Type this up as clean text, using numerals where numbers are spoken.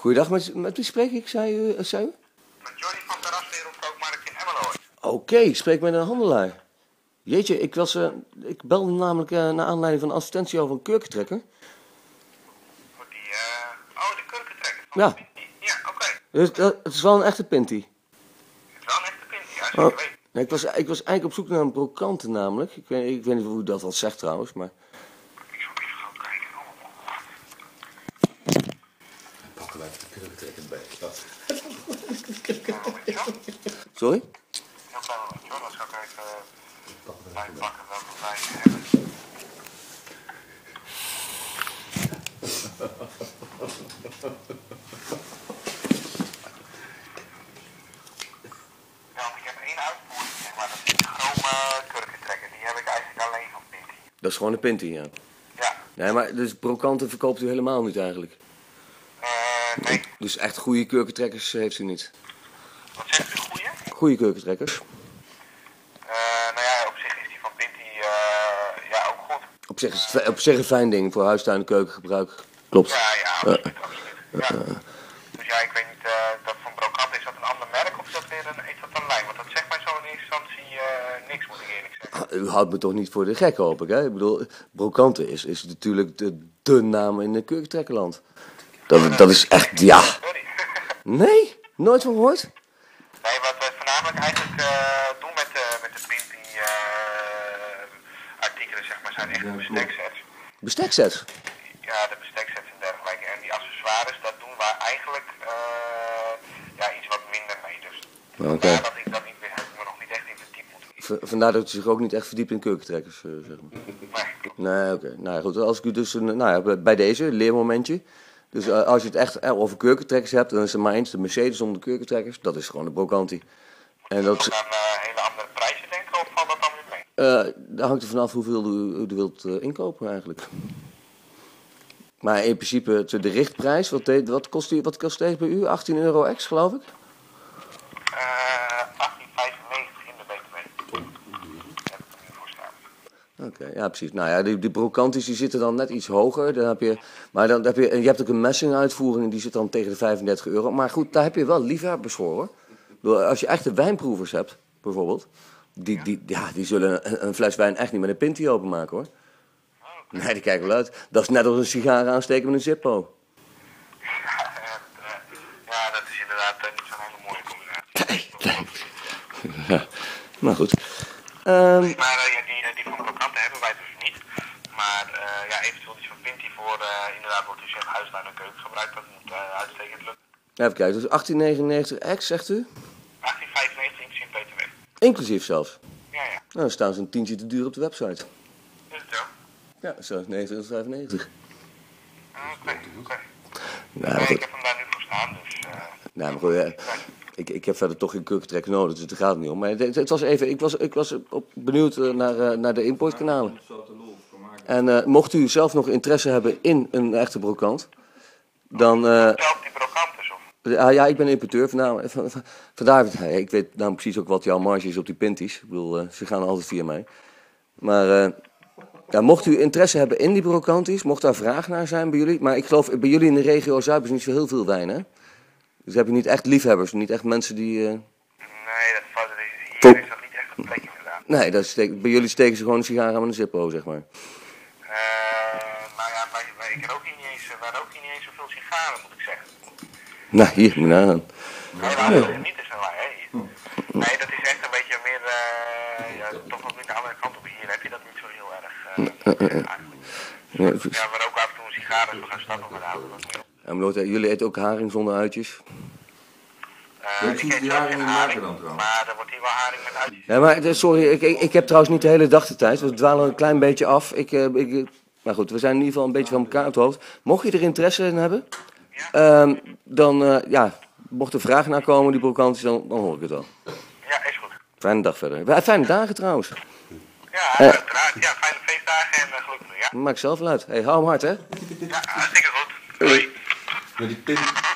Goeiedag, met wie spreek ik, zei u? Met Johnny van Terraswereld Koopmarkt in Emmeloord. Oké, ik spreek met een handelaar. Jeetje, ik belde namelijk naar aanleiding van een advertentie over een kurkentrekker. De kurkentrekker van Ja. de Pinty. Ja, oké. Dus, het is wel een echte Pinty. Het is wel een echte Pinty, ja, zeker weten. Nee, ik was eigenlijk op zoek naar een brokante namelijk. Ik weet niet hoe u dat al zegt trouwens, maar... Ik zal even gaan kijken. Pakken wij de kurkentrekker bij. Sorry? Heel klein momentje hoor, dan zal ik even bijpakken welke wij hebben. Ja, want ik heb één uitvoering, zeg maar. Dat is de chrome kurkentrekker. Die heb ik eigenlijk alleen van Pinty. Dat is gewoon een Pinty, ja. Ja. Nee, maar dus brokanten verkoopt u helemaal niet eigenlijk. Nee. Dus echt goede kurkentrekkers heeft u niet. Wat zegt u, goeie? Goede kurkentrekkers. Nou ja, op zich is die van Pinty ja, ook goed. Op zich een fijn ding voor huistuin- en keukengebruik. Klopt. Ja, absoluut, absoluut. Ja. Dus ja, ik weet niet, dat van brokant, is dat een ander merk of is dat weer is dat een lijn? Want dat zegt mij zo in eerste instantie niks, moet ik eerlijk zeggen. U houdt me toch niet voor de gek, hoop ik, hè? Ik bedoel, brokante is natuurlijk de naam in de kurkentrekkerland. Dat is echt, ja. Sorry. Nee? Nooit van gehoord? Nee, wat we voornamelijk eigenlijk doen met de Pinty artikelen, zeg maar, zijn echt besteksets. Besteksets? Ja, de besteksets en dergelijke. En die accessoires, dat doen we eigenlijk ja, iets wat minder mee. Dus Oké. dat ik dat niet heb ik me nog niet echt in verdiept moeten. Vandaar dat u zich ook niet echt verdiept in kurkentrekkers, zeg maar. Nee, oké. Nou ja, goed, als ik u dus, nou ja, bij deze, leermomentje. Dus als je het echt over kurkentrekkers hebt, dan is er maar eens de Mercedes onder de kurkentrekkers. Dat is gewoon de Brocanti. En dat Moet aan hele andere prijzen denken of valt dat dan weer mee? daar hangt er vanaf hoeveel u wilt inkopen eigenlijk. Maar in principe, de richtprijs, wat kost deze bij u? 18 euro ex, geloof ik? 18,95 in de BTW. Heb ik er nu voor staan. Oké, ja precies. Nou ja, die brocanties die zitten dan net iets hoger. Dan heb je, maar dan heb je hebt ook een messinguitvoering en die zit dan tegen de 35 euro. Maar goed, daar heb je wel liefhebbers voor hoor. Ik bedoel, als je echte wijnproevers hebt, bijvoorbeeld, die zullen een fles wijn echt niet met een Pinty openmaken hoor. Nee, die kijken wel uit. Dat is net als een sigaar aansteken met een Zippo. Ja, dat is inderdaad niet zo'n hele mooie combinatie. Ja, maar goed. Maar die van Brocanten hebben wij dus niet. Maar ja, eventueel die van Pinty voor, inderdaad wordt u zegt huistuin en keukengebruik, dat moet uitstekend lukken. Even kijken, dus 18,99 ex, zegt u? 18,95 inclusief BTW. Inclusief zelfs. Ja, ja. Nou, dan staan ze een tientje te duur op de website. Is het zo? Ja, zelfs 29,95. Oké. Nou, Nee, goed. ik heb hem daar nu voor staan, dus... Nou, maar goed, ja. Ik heb verder toch geen kurkentrekker nodig, dus daar gaat het niet om. Maar het was even, ik was benieuwd naar de importkanalen. En mocht u zelf nog interesse hebben in een echte brokant, dan... Zelf die brocantes of... ja, ik ben importeur. Vandaar, ik weet nou precies ook wat jouw marge is op die Pinties. Ik bedoel, ze gaan altijd via mij. Maar ja, mocht u interesse hebben in die brocanties, mocht daar vraag naar zijn bij jullie. Maar ik geloof, bij jullie in de regio Zuid is niet zo heel veel wijn, hè? Dus heb je niet echt liefhebbers, niet echt mensen die... Nee, hier is dat niet echt een plekje gedaan. Nee, bij jullie steken ze gewoon een sigaar aan met een Zippo, zeg maar. Nou ja, wij roken hier niet eens zoveel sigaren, moet ik zeggen. Nou, hier, moet je nagaan. Nee, maar dat is niet zo waar, hè. Nee, dat is echt een beetje meer, ja, toch wat meer de andere kant op. Hier heb je dat niet zo heel erg, eigenlijk. Ja, we roken af en toe een sigaar als we gaan stappen, maar daar houden we dat niet op. En jullie eten ook haring zonder uitjes? Ik eet zelf geen haring, maar er wordt hier wel haring met uitjes. Ja, maar sorry, ik heb trouwens niet de hele dag de tijd. We dwalen een klein beetje af. Maar goed, we zijn in ieder geval een beetje van elkaar op het hoofd. Mocht je er interesse in hebben, dan, ja, mocht er vraag naar komen, die brocanties, dan hoor ik het wel. Ja, is goed. Fijne dag verder. Fijne dagen trouwens. Ja, uiteraard. Ja, fijne feestdagen en gelukkig, ja. Maak zelf wel uit. Hey, hou hem hard, hè? Ja, hartstikke goed. Doei. Maar die pin,